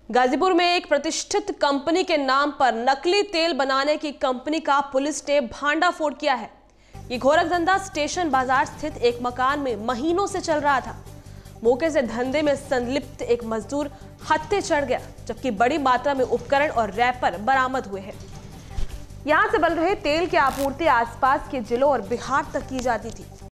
गाजीपुर में एक प्रतिष्ठित कंपनी के नाम पर नकली तेल बनाने की कंपनी का पुलिस ने भांडाफोड़ किया है। ये गोरखधंधा स्टेशन बाजार स्थित एक मकान में महीनों से चल रहा था। मौके से धंधे में संलिप्त एक मजदूर हत्थे चढ़ गया, जबकि बड़ी मात्रा में उपकरण और रैपर बरामद हुए हैं। यहां से बन रहे तेल की आपूर्ति आसपास के जिलों और बिहार तक की जाती थी।